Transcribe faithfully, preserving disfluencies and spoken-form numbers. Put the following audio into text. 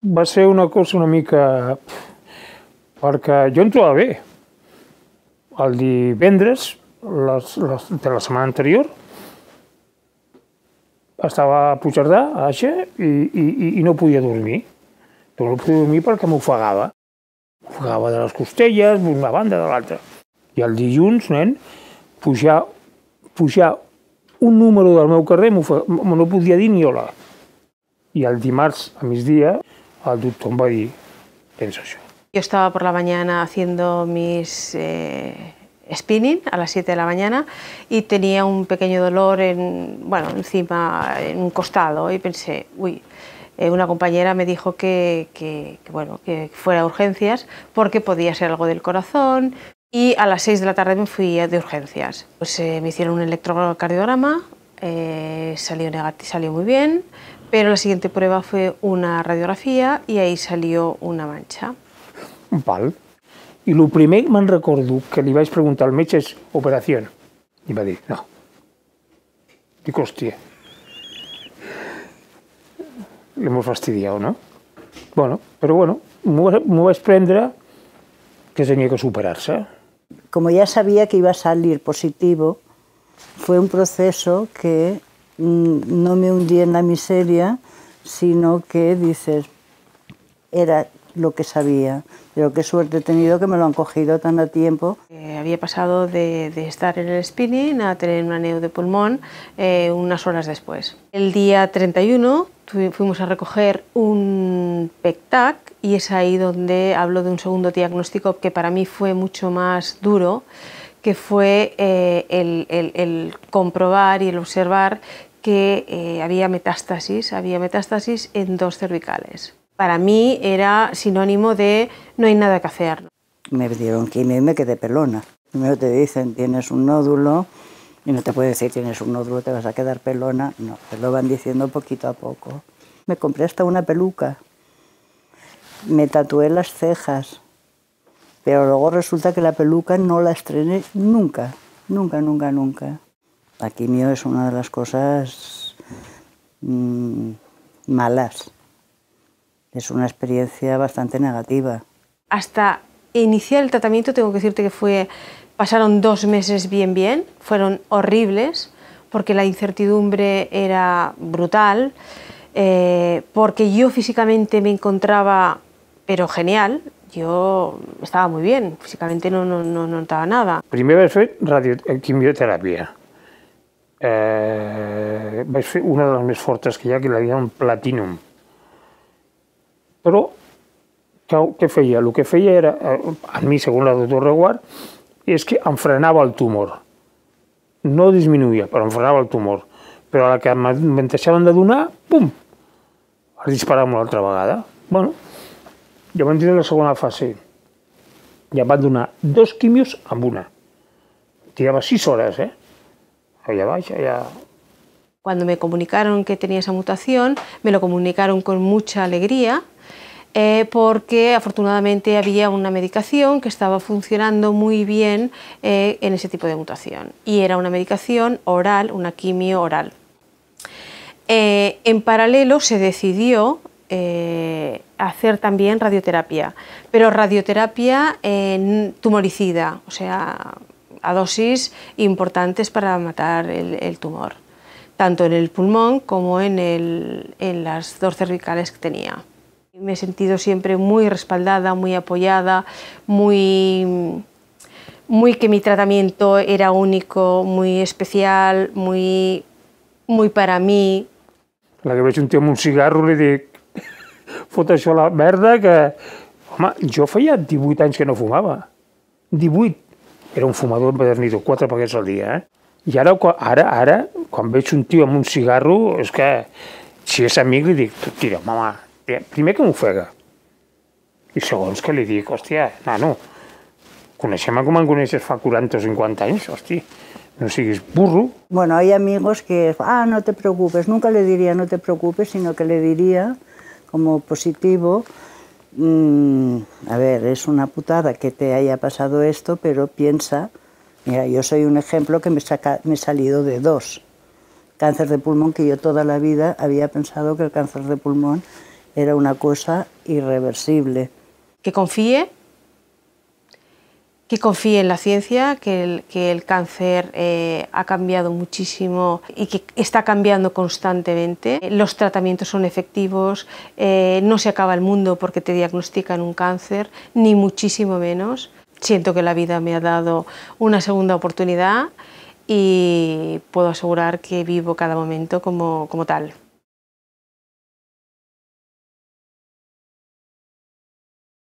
Va ser una cosa una mica... perquè jo em trobava bé. El divendres les, les, de la setmana anterior estava a Puigcerdà, a Aixa, i, i, i no podia dormir. No podia dormir perquè m'ofegava. M'ofegava de les costelles, d'una banda, de l'altra. I el dilluns, nen, pujar, pujar un número del meu carrer no podia dir ni hola. I el dimarts, a migdia, el doctor em va dir, tens això. Yo estaba por la mañana haciendo mis eh, spinning a las siete de la mañana y tenía un pequeño dolor en, bueno, encima, en un costado, y pensé, uy, eh, una compañera me dijo que, que, que, bueno, que fuera a urgencias porque podía ser algo del corazón, y a las seis de la tarde me fui de urgencias. Pues eh, me hicieron un electrocardiograma, eh, salió, salió muy bien, pero la siguiente prueba fue una radiografía y ahí salió una mancha. Val. I el primer me'n recordo que li vaig preguntar al metge és operació. I va dir, no. Dic, hòstia. L'hemos fastidiado, ¿no? Bueno, pero bueno, m'ho vaig prendre que tenia que superar-se. Como ya sabía que iba a salir positivo, fue un proceso que mmm, no me hundí en la miseria, sino que dices, era lo que sabía, pero qué suerte he tenido que me lo han cogido tan a tiempo. Eh, había pasado de, de estar en el spinning a tener una neo de pulmón eh, unas horas después. El día treinta y uno fuimos a recoger un P E C-TAC y es ahí donde hablo de un segundo diagnóstico que para mí fue mucho más duro, que fue eh, el, el, el comprobar y el observar que eh, había metástasis, había metástasis en dos cervicales. Para mí era sinónimo de no hay nada que hacer. Me dieron quimio y me quedé pelona. Primero te dicen tienes un nódulo y no te puede decir tienes un nódulo, te vas a quedar pelona. No, te lo van diciendo poquito a poco. Me compré hasta una peluca. Me tatué las cejas. Pero luego resulta que la peluca no la estrené nunca. Nunca, nunca, nunca. La quimio es una de las cosas mmm, malas. Es una experiencia bastante negativa. Hasta iniciar el tratamiento tengo que decirte que fue, pasaron dos meses bien bien, fueron horribles porque la incertidumbre era brutal, eh, porque yo físicamente me encontraba, pero genial, yo estaba muy bien, físicamente no, no, no notaba nada. Primer vaig fer radio, quimioteràpia. Eh, vaig fer una de les més fortes que hi ha, que la diuen Platinum. Però, què feia? El que feia era, a mi, segons la doctora Reguard, és que em frenava el tumor. No disminuïa, però em frenava el tumor. Però a la que me'n deixaven de donar, pum! El disparàvem una altra vegada. Bueno, ja vam tenir la segona fase. Ja em van donar dos quimios amb una. Tirava sis hores, eh? Allà baix, allà... Cuando me comunicaron que tenía esa mutación, me lo comunicaron con mucha alegría, Eh, porque afortunadamente había una medicación que estaba funcionando muy bien eh, en ese tipo de mutación, y era una medicación oral, una quimio oral. Eh, en paralelo se decidió eh, hacer también radioterapia, pero radioterapia eh, tumoricida, o sea, a dosis importantes para matar el, el tumor, tanto en el pulmón como en, el, en las dos cervicales que tenía. Me he sentido siempre muy respaldada, muy apoyada, muy, muy que mi tratamiento era único, muy especial, muy, muy para mí. La que veig un tio amb un cigarro li dic, fot això a la merda que... Home, jo feia divuit anys que no fumava. divuit. Era un fumador empedernit, quatre paquets al dia, eh? I ara, ara, ara, quan veig un tio amb un cigarro, és que si és amic li dic, tira, mama, primer que m'ofega, i segons que li dic, hòstia, nano, coneixem-me com em coneixes fa quaranta o cinquanta anys, hòstia, no siguis burro. Bueno, hay amigos que, ah, no te preocupes, nunca le diría no te preocupes, sino que le diría, como positivo, mmm, a ver, es una putada que te haya pasado esto, pero piensa, mira, yo soy un ejemplo que me, saca, me he salido de dos. Cáncer de pulmón, que yo toda la vida había pensado que el cáncer de pulmón era una cosa irreversible. Que confíe, que confíe en la ciencia, que el, que el cáncer eh, ha cambiado muchísimo y que está cambiando constantemente. Los tratamientos son efectivos, eh, no se acaba el mundo porque te diagnostican un cáncer, ni muchísimo menos. Siento que la vida me ha dado una segunda oportunidad y puedo asegurar que vivo cada momento como, como tal.